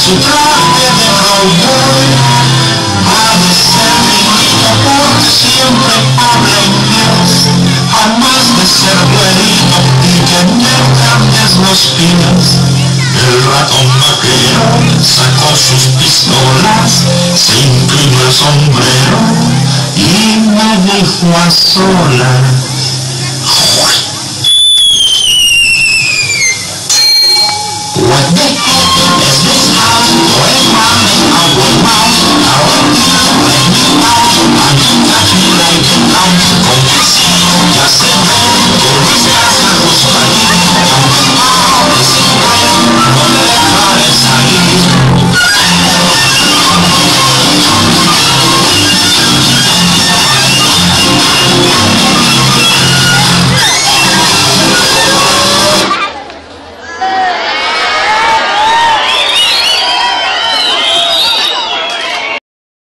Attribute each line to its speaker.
Speaker 1: su traje de cowboy ha de ser riquito porque siempre habla inglés, además de ser güerito y tener grandes los pies. El ratón vaquero sacó sus pistolas, se inclinó el sombrero y me dijo a solas: